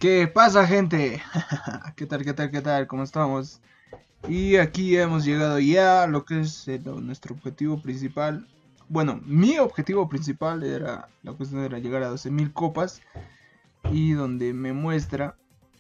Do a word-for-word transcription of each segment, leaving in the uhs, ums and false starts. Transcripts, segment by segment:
¿Qué pasa, gente? ¿Qué tal, qué tal, qué tal? ¿Cómo estamos? Y aquí hemos llegado ya a lo que es eh, lo- nuestro objetivo principal. Bueno, mi objetivo principal era, la cuestión era llegar a doce mil copas. Y donde me muestra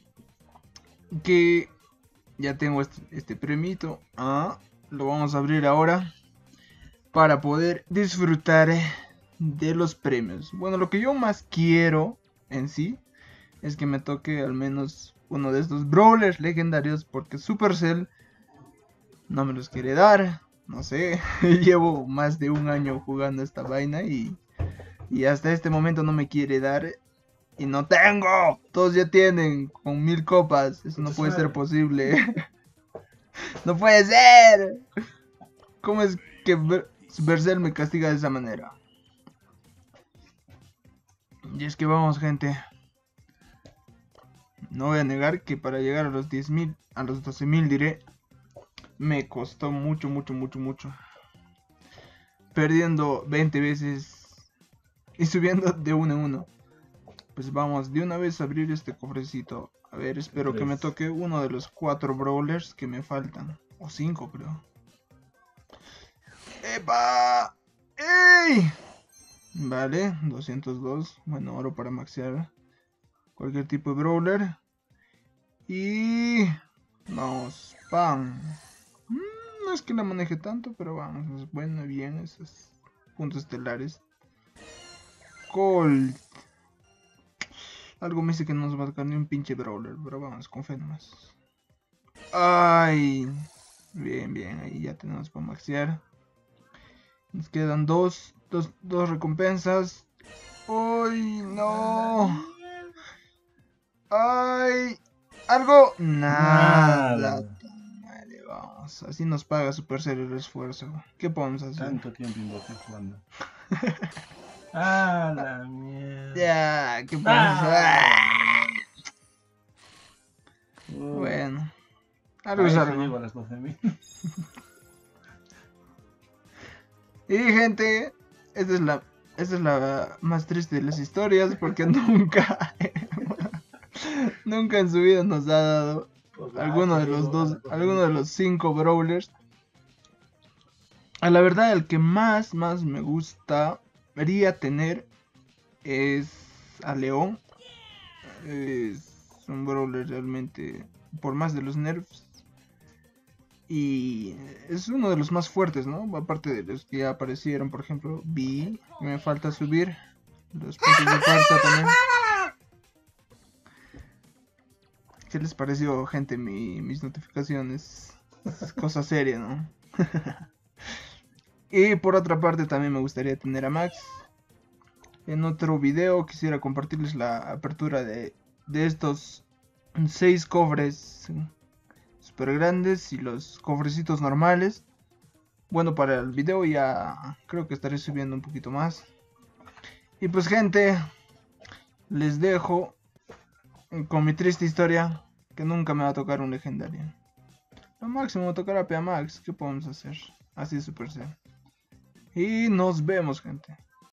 que ya tengo este, este premito. Ah, lo vamos a abrir ahora para poder disfrutar de los premios. Bueno, lo que yo más quiero en sí es que me toque al menos uno de estos brawlers legendarios, porque Supercell no me los quiere dar. No sé, llevo más de un año jugando esta vaina y, y hasta este momento no me quiere dar. Y no tengo, todos ya tienen con mil copas. Eso no puede ser posible. No puede ser. ¿Cómo es que Supercell me castiga de esa manera? Y es que vamos, gente. No voy a negar que para llegar a los diez mil, a los doce mil diré, me costó mucho, mucho, mucho, mucho. Perdiendo veinte veces y subiendo de uno en uno. Pues vamos de una vez a abrir este cofrecito. A ver, espero Tres. que me toque uno de los cuatro brawlers que me faltan. O cinco, creo. ¡Epa! ¡Ey! Vale, doscientos dos. Bueno, oro para maxear cualquier tipo de brawler. Y... vamos, ¡pam! Mm, no es que la maneje tanto, pero vamos, es bueno, bien, esos puntos estelares. Colt. Algo me dice que no nos va a tocar ni un pinche brawler, pero vamos, con fe nomás. Ay, bien, bien, ahí ya tenemos para maxear. Nos quedan dos, dos, dos recompensas. ¡Uy, no! ¡Ay! ¿Algo? Nada. Nada. Vale, vamos. Así nos paga Supercell el esfuerzo. ¿Qué podemos hacer? Tanto tiempo invertí jugando. ¡Ah, la mierda! Ya, ¿qué podemos hacer? Uh. Bueno. Algo es algo. Llego a las doce mil. Y gente, esta es la esta es la más triste de las historias, porque nunca nunca en su vida nos ha dado pues alguno de los dos, alguno de los cinco brawlers. A la verdad, el que más más me gustaría tener es a León. Es un brawler realmente, por más de los nerfs, y es uno de los más fuertes, ¿no? Aparte de los que ya aparecieron, por ejemplo, B. Me falta subir los puntos de fuerza también. ¿Qué les pareció, gente, mi, mis notificaciones? Es cosa seria, ¿no? Y por otra parte también me gustaría tener a Max. En otro video quisiera compartirles la apertura de, de estos seis cofres super grandes y los cofrecitos normales. Bueno, para el video ya creo que estaré subiendo un poquito más. Y pues, gente, les dejo con mi triste historia, que nunca me va a tocar un legendario. Lo máximo me tocará P A Max. ¿Qué podemos hacer? Así es Supercell. Y nos vemos, gente.